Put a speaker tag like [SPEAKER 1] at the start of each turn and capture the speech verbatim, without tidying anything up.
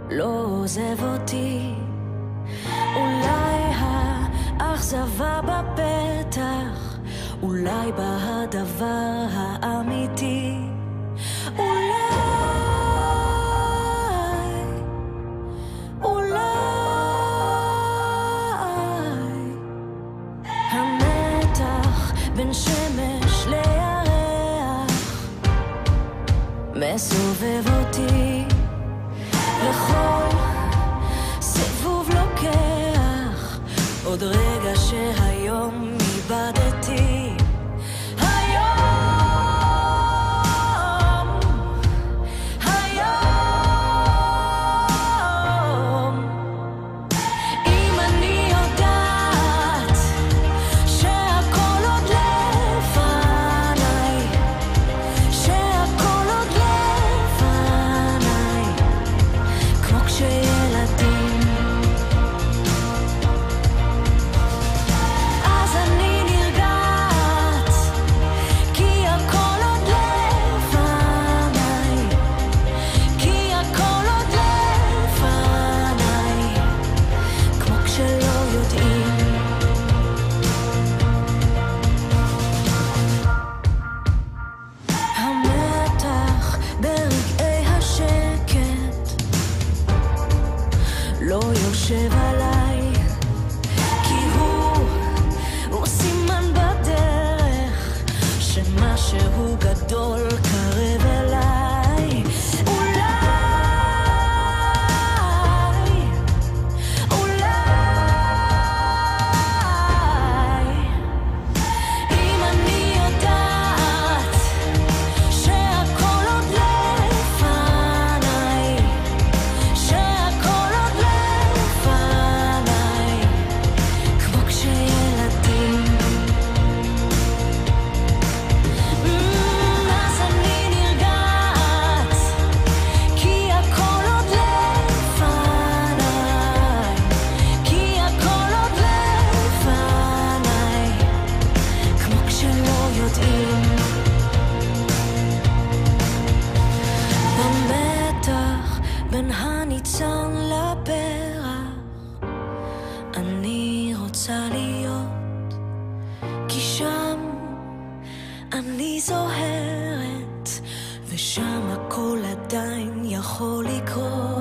[SPEAKER 1] לא עוזב אותי. אולי האכזבה בפתח, אולי בה הדבר האמיתי. אולי, אולי המתח בין שמש לירח מסובב אותי, וכל סיבוב לוקח עוד רגע שהיום איבדתי. לא יושב עליי, כי הוא, הוא סימן בדרך שמשהו גדול קרב אליי. אולי, אולי אם אני יודעת שהכל עוד לפניי, שהכל עוד לפניי, כמו כשילדים, אז אני נרגעת, כי הכל עוד לפניי, כי הכל עוד לפניי, כמו כשלא יודעים. במתח בין הניצן לפרח אני רוצה להיות, כי שם אני זוהרת, ושם הכל עדיין יכול לקרות.